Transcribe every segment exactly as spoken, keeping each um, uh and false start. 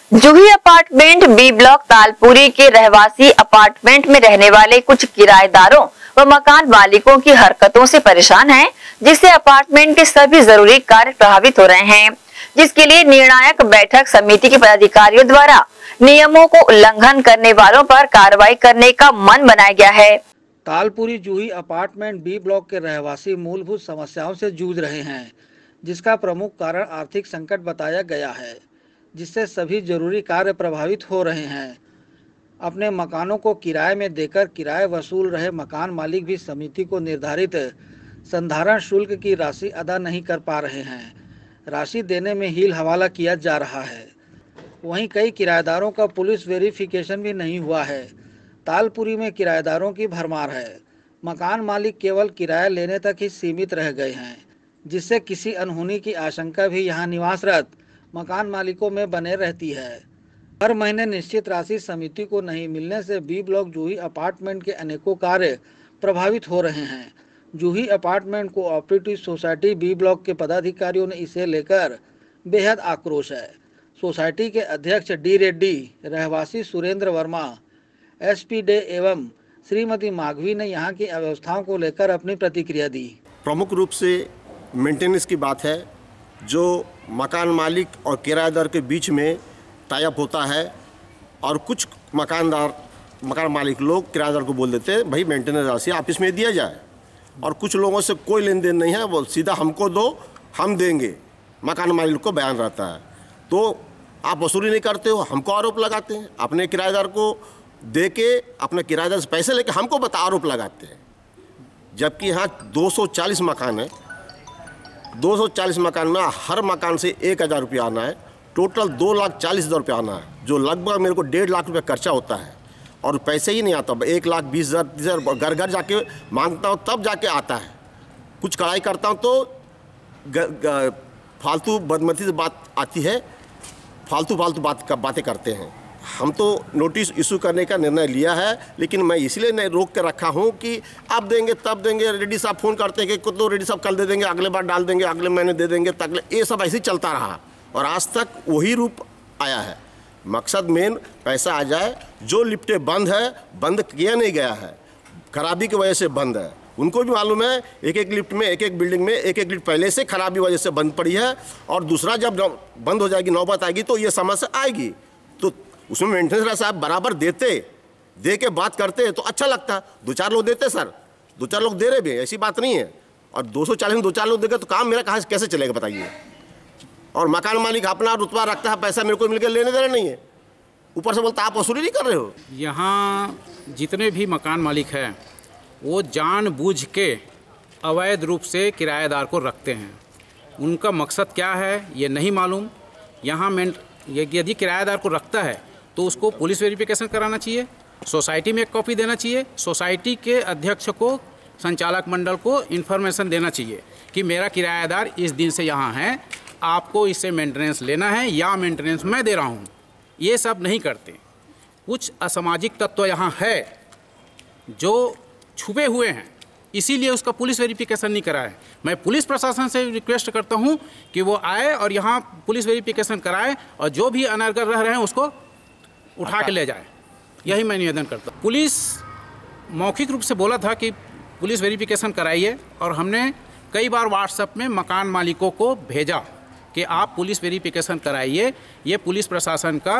जूही apartment B block Talpuri के रहवासी apartment में रहने वाले कुछ किराएदारों व मकान मालिकों की हरकतों से परेशान हैं, जिससे अपार्टमेंट के सभी जरूरी कार्य प्रभावित हो रहे हैं, जिसके लिए निर्णायक बैठक समिति के पदाधिकारियों द्वारा नियमों को उल्लंघन करने वालों पर कार्रवाई करने का मन बनाया गया है। Talpuri Juhi apartment B block के रहवासी मूलभूत समस्याओं से जूझ रहे हैं, जिसका प्रमुख कारण आर्थिक संकट बताया गया है, जिससे सभी जरूरी कार्य प्रभावित हो रहे हैं। अपने मकानों को किराए में देकर किराए वसूल रहे मकान मालिक भी समिति को निर्धारित संधारण शुल्क की राशि अदा नहीं कर पा रहे हैं। राशि देने में हील हवाला किया जा रहा है। वहीं कई किराएदारों का पुलिस वेरिफिकेशन भी नहीं हुआ है। तालपुरी में किराएदारों की भरमार है। मकान मालिक केवल किराया लेने तक ही सीमित रह गए हैं, जिससे किसी अनहोनी की आशंका भी यहाँ निवासरत मकान मालिकों में बने रहती है। हर महीने निश्चित राशि समिति को नहीं मिलने से बी ब्लॉक जूही अपार्टमेंट के अनेकों कार्य प्रभावित हो रहे हैं। Juhi apartment cooperative society B block के पदाधिकारियों ने इसे लेकर बेहद आक्रोश है। सोसाइटी के अध्यक्ष डी रेड्डी, रहवासी सुरेंद्र वर्मा, एसपी डे एवं श्रीमती माघवी ने यहाँ की अव्यवस्थाओं को लेकर अपनी प्रतिक्रिया दी। प्रमुख रूप से मेंटेनेंस की बात है, जो मकान मालिक और किराएदार के बीच में टाई अप होता है और कुछ मकानदार मकान मालिक लोग किराएदार को बोल देते हैं भाई मेंटेनेंस राशि ऑफिस में दिया जाए, और कुछ लोगों से कोई लेन देन नहीं है, वो सीधा हमको दो हम देंगे, मकान मालिक को बयान रहता है। तो आप वसूली नहीं करते हो, हमको आरोप लगाते हैं। अपने किराएदार को दे के अपने किराएदार से पैसे लेके हमको बता आरोप लगाते हैं, जबकि यहाँ दो सौ चालीस मकान है। दो सौ चालीस मकान में हर मकान से एक हज़ार रुपया आना है, टोटल दो लाख चालीस हज़ार रुपया आना है, जो लगभग मेरे को डेढ़ लाख रुपया खर्चा होता है, और पैसे ही नहीं आता। एक लाख बीस हज़ार तीस हज़ार घर घर जाके मांगता हूँ तब जाके आता है। कुछ कड़ाई करता हूँ तो फालतू बदमती से बात आती है, फालतू फालतू बात का बातें करते हैं। हम तो नोटिस इशू करने का निर्णय लिया है, लेकिन मैं इसलिए नहीं रोक के रखा हूँ कि आप देंगे तब देंगे। रेड्डी साहब फ़ोन करते हैं कि तो रेड्डी साहब कल दे देंगे, अगले बार डाल देंगे, अगले महीने दे देंगे, तक ये सब ऐसे ही चलता रहा और आज तक वही रूप आया है। मकसद मेन पैसा आ जाए। जो लिफ्टें बंद है, बंद किया नहीं गया है, खराबी की वजह से बंद है। उनको भी मालूम है एक एक लिफ्ट में, एक एक बिल्डिंग में एक एक लिफ्ट पहले से खराबी वजह से बंद पड़ी है, और दूसरा जब बंद हो जाएगी, नौबत आएगी तो ये समस्या आएगी। तो उसमें मेंटेनेंस राशि आप बराबर देते, दे के बात करते तो अच्छा लगता। दो चार लोग देते सर, दो चार लोग दे रहे भी, ऐसी बात नहीं है। और दो सौ चालीस में दो चार लोग देगा तो काम मेरा कहाँ कैसे चलेगा बताइए। और मकान मालिक अपना रुतबा रखता है, पैसा मेरे को मिलकर लेने देना नहीं है, ऊपर से बोलता आप वसूली नहीं कर रहे हो। यहाँ जितने भी मकान मालिक हैं वो जानबूझ के अवैध रूप से किराएदार को रखते हैं। उनका मकसद क्या है ये नहीं मालूम। यहाँ मेंट यदि किराएदार को रखता है तो उसको पुलिस वेरिफिकेशन कराना चाहिए, सोसाइटी में एक कॉपी देना चाहिए, सोसाइटी के अध्यक्ष को, संचालक मंडल को इन्फॉर्मेशन देना चाहिए कि मेरा किराएदार इस दिन से यहाँ है, आपको इससे मेंटेनेंस लेना है या मेंटेनेंस मैं दे रहा हूँ। ये सब नहीं करते। कुछ असामाजिक तत्व यहाँ है जो छुपे हुए हैं, इसीलिए उसका पुलिस वेरिफिकेशन नहीं करा है। मैं पुलिस प्रशासन से रिक्वेस्ट करता हूँ कि वो आए और यहाँ पुलिस वेरिफिकेशन कराए, और जो भी अनर्गल रह रहे हैं उसको उठा के ले जाए। यही मैं निवेदन करता हूँ। पुलिस मौखिक रूप से बोला था कि पुलिस वेरिफिकेशन कराइए, और हमने कई बार व्हाट्सएप में मकान मालिकों को भेजा कि आप पुलिस वेरिफिकेशन कराइए, ये पुलिस प्रशासन का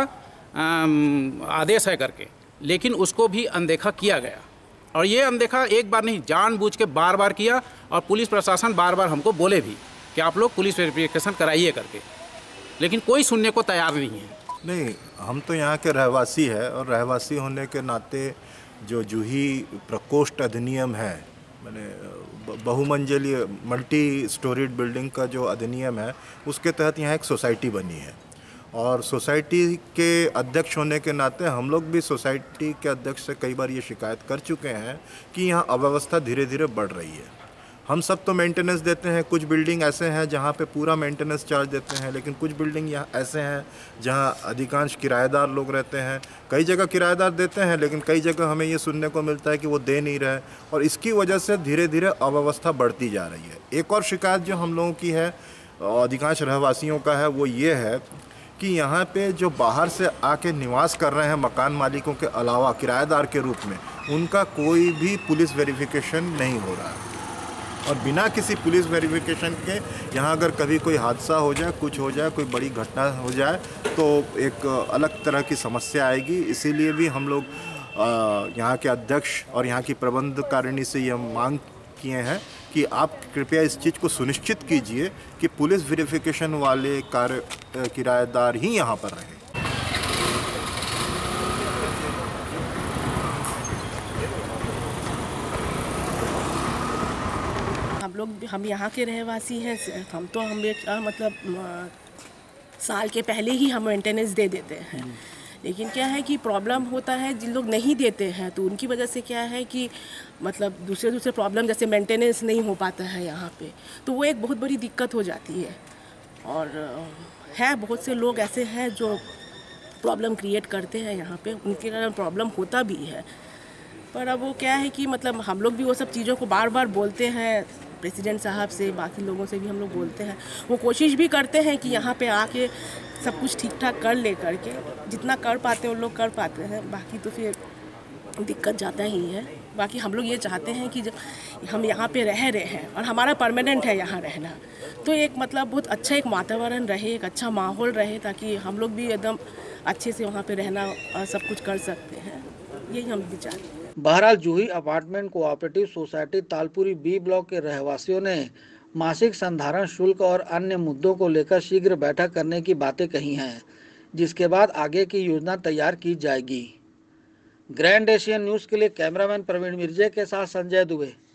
आदेश है करके, लेकिन उसको भी अनदेखा किया गया। और ये अनदेखा एक बार नहीं, जानबूझ के बार बार किया, और पुलिस प्रशासन बार बार हमको बोले भी कि आप लोग पुलिस वेरिफिकेशन कराइए करके, लेकिन कोई सुनने को तैयार नहीं है। नहीं, हम तो यहाँ के रहवासी है, और रहवासी होने के नाते जो जूही प्रकोष्ठ अधिनियम है, मैंने बहुमंजिलीय मल्टी स्टोरीड बिल्डिंग का जो अधिनियम है, उसके तहत यहाँ एक सोसाइटी बनी है। और सोसाइटी के अध्यक्ष होने के नाते हम लोग भी सोसाइटी के अध्यक्ष से कई बार ये शिकायत कर चुके हैं कि यहाँ अव्यवस्था धीरे धीरे बढ़ रही है। हम सब तो मेंटेनेंस देते हैं, कुछ बिल्डिंग ऐसे हैं जहाँ पे पूरा मेंटेनेंस चार्ज देते हैं, लेकिन कुछ बिल्डिंग यहाँ ऐसे हैं जहाँ अधिकांश किराएदार लोग रहते हैं। कई जगह किराएदार देते हैं, लेकिन कई जगह हमें ये सुनने को मिलता है कि वो दे नहीं रहे, और इसकी वजह से धीरे धीरे अव्यवस्था बढ़ती जा रही है। एक और शिकायत जो हम लोगों की है, अधिकांश रहवासियों का है, वो ये है कि यहाँ पे जो बाहर से आके निवास कर रहे हैं मकान मालिकों के अलावा किराएदार के रूप में, उनका कोई भी पुलिस वेरिफिकेशन नहीं हो रहा है। और बिना किसी पुलिस वेरिफिकेशन के यहाँ अगर कभी कोई हादसा हो जाए, कुछ हो जाए, कोई बड़ी घटना हो जाए तो एक अलग तरह की समस्या आएगी। इसीलिए भी हम लोग यहाँ के अध्यक्ष और यहाँ की प्रबंधकारिणी से यह मांग किए हैं कि आप कृपया इस चीज़ को सुनिश्चित कीजिए कि पुलिस वेरिफिकेशन वाले कार्य किराएदार ही यहाँ पर रहें। हम लोग हम यहाँ के रहवासी हैं, हम तो हम एक मतलब साल के पहले ही हम मेंटेनेंस दे देते हैं। लेकिन क्या है कि प्रॉब्लम होता है, जिन लोग नहीं देते हैं तो उनकी वजह से क्या है कि मतलब दूसरे दूसरे प्रॉब्लम जैसे मेंटेनेंस नहीं हो पाता है यहाँ पे, तो वो एक बहुत बड़ी दिक्कत हो जाती है। और है बहुत से लोग ऐसे हैं जो प्रॉब्लम क्रिएट करते हैं यहाँ पे, उनके कारण प्रॉब्लम होता भी है। पर अब वो क्या है कि मतलब हम लोग भी वो सब चीज़ों को बार बार बोलते हैं, प्रेसिडेंट साहब से, बाकी लोगों से भी हम लोग बोलते हैं। वो कोशिश भी करते हैं कि यहाँ पे आके सब कुछ ठीक ठाक कर ले करके, जितना कर पाते हैं उन लोग कर पाते हैं, बाकी तो फिर दिक्कत जाता ही है। बाकी हम लोग ये चाहते हैं कि जब हम यहाँ पे रह रहे हैं और हमारा परमानेंट है यहाँ रहना, तो एक मतलब बहुत अच्छा एक वातावरण रहे, एक अच्छा माहौल रहे, ताकि हम लोग भी एकदम अच्छे से वहाँ पे रहना और सब कुछ कर सकते हैं। यही हम भी चाहते हैं। बहरहाल Juhi apartment cooperative society Talpuri B block के रहवासियों ने मासिक संधारण शुल्क और अन्य मुद्दों को लेकर शीघ्र बैठक करने की बातें कही हैं, जिसके बाद आगे की योजना तैयार की जाएगी। ग्रैंड एशियन न्यूज़ के लिए कैमरामैन प्रवीण मिर्जे के साथ संजय दुबे।